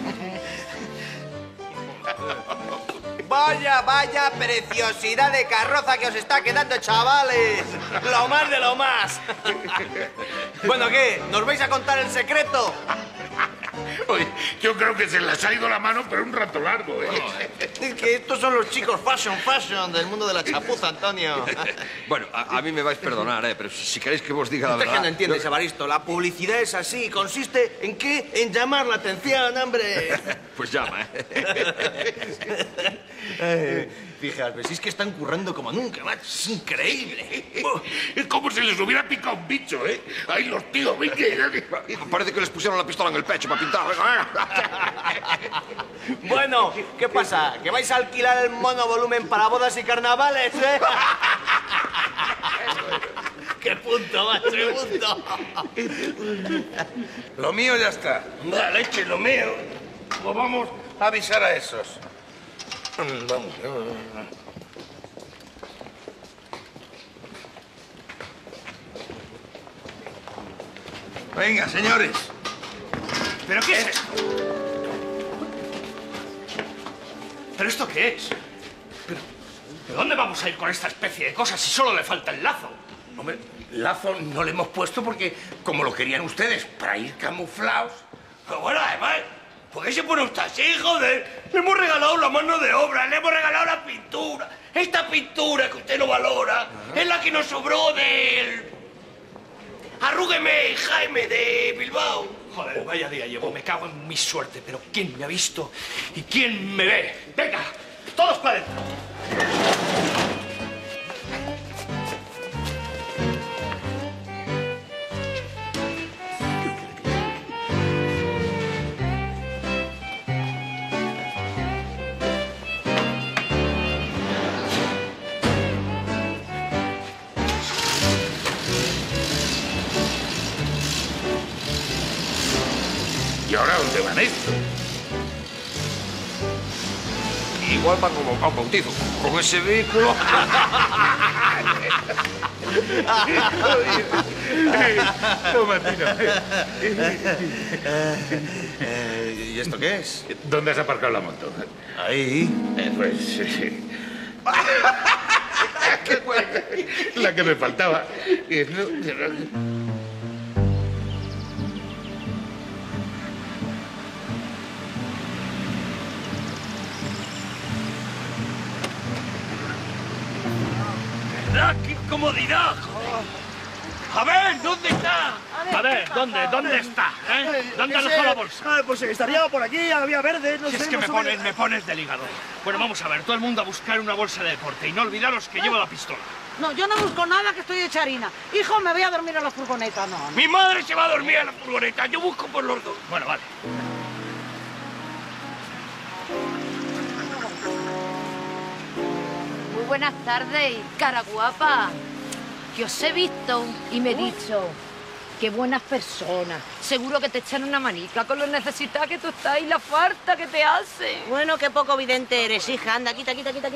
Q: Vaya preciosidad de carroza que os está quedando, chavales. Lo más de lo más. Bueno, ¿qué? ¿Nos vais a contar el secreto?
J: Oye, yo creo que se les ha ido la mano, pero un rato largo, ¿eh?
Q: Es que estos son los chicos fashion del mundo de la chapuza, Antonio.
I: Bueno, a mí me vais a perdonar, pero si queréis que os diga la
Q: Es que
I: verdad...
Q: no entiendes, Evaristo. La publicidad es así. ¿Consiste en qué? En llamar la atención, hombre.
I: Pues llama,
Q: Fíjate, si es que están currando como nunca, macho. Es increíble.
J: Es como si les hubiera picado un bicho, ¿eh? Ahí los tíos, venga.
I: Parece que les pusieron la pistola en el pecho para pintar.
Q: Bueno, ¿qué pasa? ¿Que vais a alquilar el monovolumen para bodas y carnavales, eh? ¡Qué punto, macho, qué punto!
H: Lo mío ya está.
A: La leche, lo mío.
H: Pues vamos a avisar a esos.
A: Vamos.
H: Venga, señores.
D: ¿Pero qué es esto? ¿Pero esto qué es? ¿Pero dónde vamos a ir con esta especie de cosas si solo le falta el lazo?
H: Hombre, lazo no le hemos puesto porque, como lo querían ustedes, para ir camuflados.
A: Pero bueno, además, ¿por qué se pone usted así, joder? Le hemos regalado la mano de obra, le hemos regalado la pintura. Esta pintura que usted no valora es la que nos sobró del... Arrúgueme, Jaime, de Bilbao.
D: Joder, vaya día llevo. Me cago en mi suerte. Pero ¿quién me ha visto y quién me ve? Venga, todos para adentro.
J: ¿Y ahora dónde van estos?
I: Igual va como a un bautizo, con ese vehículo.
J: Toma, Tino.
Q: ¿Y esto qué es?
J: ¿Dónde has aparcado la moto?
Q: Ahí.
J: Pues... la que me faltaba.
D: ¡Qué comodidad! A ver, ¿dónde está? A ver, ¿dónde está? ¿Dónde has dejado la bolsa?
B: Pues estaría por aquí, a la vía verde, no
D: Si
B: sé.
D: es que
B: más o menos.
D: me pones del hígado. Bueno, vamos a ver, todo el mundo a buscar una bolsa de deporte y no olvidaros que llevo la pistola.
G: No, yo no busco nada, que estoy hecha harina. Hijo, me voy a dormir en la furgoneta, no.
D: Mi madre se va a dormir en la furgoneta, yo busco por los dos. Bueno, vale.
R: Muy buenas tardes, cara guapa. Que os he visto y me he dicho, qué buenas personas. Seguro que te echan una manica con lo necesitada que tú estás y la falta que te hace.
E: Bueno, qué poco vidente eres, hija. Anda, quita.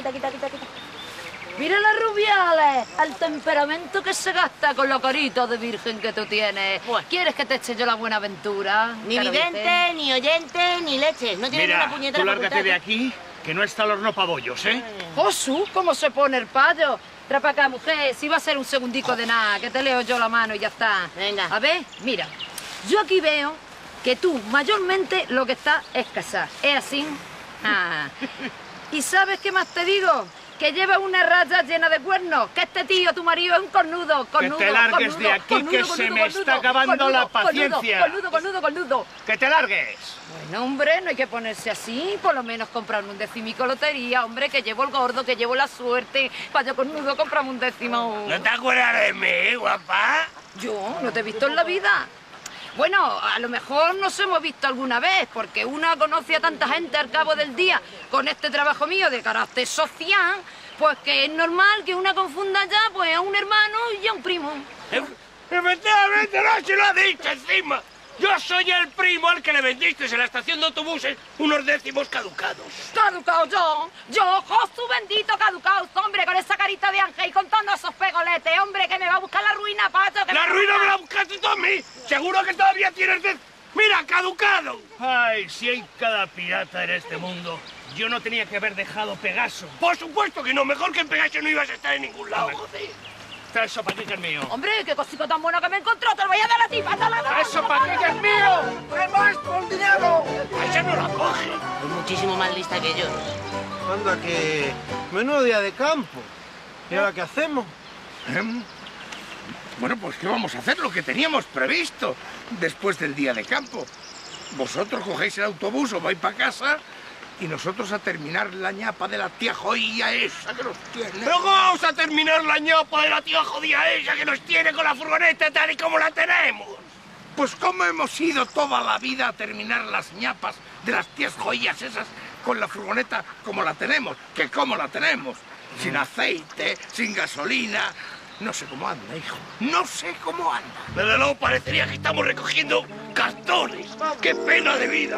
R: Mira las rubiales, el temperamento que se gasta con los coritos de virgen que tú tienes. ¿Quieres que te eche yo la buena aventura?
E: Ni vidente, ni oyente, ni leche. No tienes
D: Mira,
E: una puñetera
D: tú lárgate
E: facultad.
D: de aquí, que no está el horno pa' bollos, ¿eh?
R: Josu, ¿cómo se pone el payo? Trae para acá, mujer, si va a ser un segundico de nada, que te leo yo la mano y ya está.
E: Venga.
R: A ver, mira, yo aquí veo que tú mayormente lo que estás es casar. ¿Es así? Ah. ¿Y sabes qué más te digo? Que lleva una raya llena de cuernos, que este tío, tu marido, es un cornudo.
D: Que te largues de aquí, que se me está acabando la paciencia.
R: Cornudo.
D: ¡Que te largues!
R: Bueno, hombre, no hay que ponerse así. Por lo menos comprarme un decimico lotería, hombre, que llevo el gordo, que llevo la suerte. Vaya cornudo, comprame un décimo.
A: ¿No te acuerdas de mí, guapa?
R: ¿Yo? ¿No te he visto en la vida? Bueno, a lo mejor nos hemos visto alguna vez, porque una conoce a tanta gente al cabo del día con este trabajo mío de carácter social, pues que es normal que una confunda ya pues a un hermano y a un primo.
A: Efectivamente, no se lo ha dicho encima. Yo soy el primo al que le vendiste en la estación de autobuses unos décimos caducados.
R: ¿Caducado yo? Yo, Josu bendito, caducado, hombre, con esa carita de ángel y contando esos pegoletes, hombre, que me va a buscar la ruina, pato.
A: ¡La ruina me la buscaste tú a mí! ¡Seguro que todavía tienes de... ¡Mira, caducado!
D: Ay, si hay cada pirata en este mundo. Yo no tenía que haber dejado Pegaso.
A: Por supuesto que no, mejor que en Pegaso no ibas a estar en ningún lado, joder.
D: Eso para ti que es mío.
R: Hombre, qué cosito tan bueno que me encontró, te lo voy a dar a ti, pátala.
D: Eso para ti que es mío.
A: ¡Además, por dinero! ¡A esa no la coge!
E: Es muchísimo más lista que yo.
N: Anda, que... Menudo día de campo. ¿Y ahora qué hacemos?
H: Bueno, pues ¿qué vamos a hacer? Lo que teníamos previsto después del día de campo. Vosotros cogéis el autobús o vais para casa y nosotros a terminar la ñapa de la tía joya esa que nos tiene.
A: ¿Pero cómo vamos a terminar la ñapa de la tía jodida esa que nos tiene con la furgoneta tal y como la tenemos?
H: Pues cómo hemos ido toda la vida a terminar las ñapas de las tías joyas esas con la furgoneta como la tenemos. Que como la tenemos. Sin aceite, sin gasolina. No sé cómo anda, hijo. No sé cómo anda.
A: Desde luego parecería que estamos recogiendo cartones. ¡Qué pena de vida!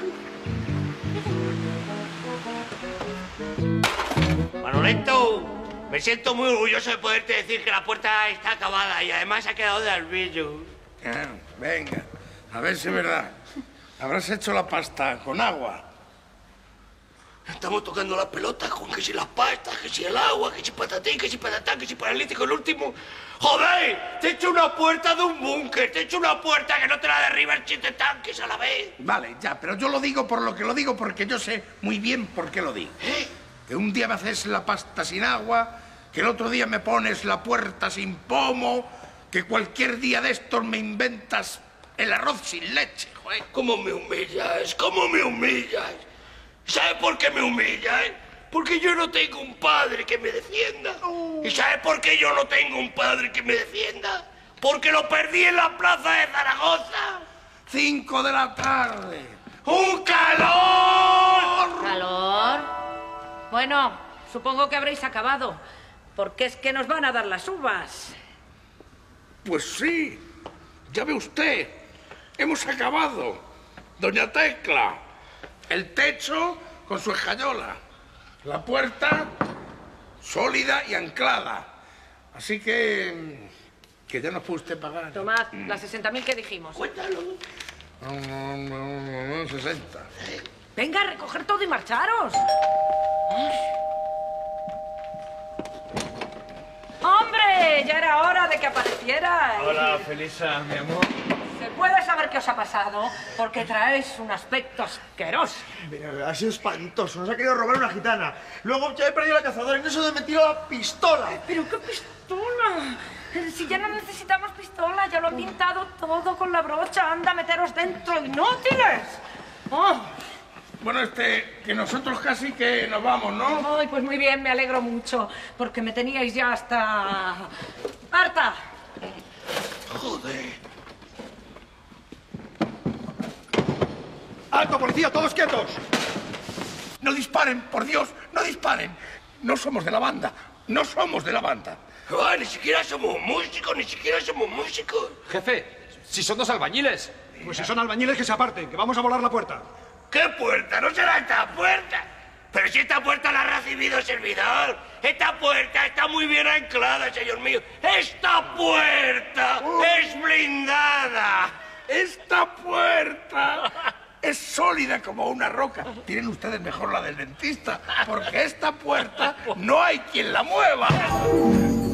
A: Manolito, me siento muy orgulloso de poderte decir que la puerta está acabada y además ha quedado de albillo.
H: Venga, a ver si es verdad. Habrás hecho la pasta con agua.
A: Estamos tocando las pelotas con que si las pastas, que si el agua, que si patatín, que si patatán, que si paralítico. El último... ¡Joder! Te he hecho una puerta de un búnker. Te he hecho una puerta que no te la derriban 7 tanques a la vez.
H: Vale, ya, pero yo lo digo por lo que lo digo porque yo sé muy bien por qué lo digo. Que un día me haces la pasta sin agua, que el otro día me pones la puerta sin pomo, que cualquier día de estos me inventas el arroz sin leche, joder.
A: ¿Cómo me humillas? ¿Cómo me humillas? ¿Sabes por qué me humillas? Porque yo no tengo un padre que me defienda. ¿Y sabes por qué yo no tengo un padre que me defienda? Porque lo perdí en la plaza de Zaragoza.
H: 5 de la tarde.
A: ¡Un calor!
L: ¿Calor? Bueno, supongo que habréis acabado, porque es que nos van a dar las uvas.
H: Pues sí, ya ve usted, hemos acabado. Doña Tecla, el techo con su escayola, la puerta sólida y anclada. Así que ya no puede usted pagar.
L: Tomad las 60.000 que dijimos.
A: Cuéntalo.
H: No, 60.
L: Venga, a recoger todo y marcharos. ¡Hombre! Ya era hora de que aparecierais.
M: Hola, Felisa, mi amor.
L: ¿Se puede saber qué os ha pasado? Porque traéis un aspecto asqueroso.
B: Mira, ha sido espantoso. Nos ha querido robar una gitana. Luego ya he perdido la cazadora y no se me tiró la pistola.
L: ¿Pero qué pistola? Si ya no necesitamos pistola, ya lo han pintado todo con la brocha. Anda, meteros dentro, inútiles. Oh.
H: Bueno, que nosotros casi que nos vamos, ¿no?
L: Ay, pues muy bien, me alegro mucho, porque me teníais ya hasta... ¡harta!
A: Joder.
B: ¡Alto, policía! ¡Todos quietos!
H: No disparen, por Dios, no disparen. No somos de la banda, no somos de la banda.
A: Ni siquiera somos músicos, ni siquiera somos músicos.
F: Jefe, si son 2 albañiles.
B: Pues si son albañiles, que se aparten, que vamos a volar la puerta.
A: ¿Qué puerta? ¿No será esta puerta? Pero si esta puerta la ha recibido el servidor. Esta puerta está muy bien anclada, señor mío. ¡Esta puerta es blindada!
H: ¡Esta puerta es sólida como una roca! Tienen ustedes mejor la del dentista, porque esta puerta no hay quien la mueva.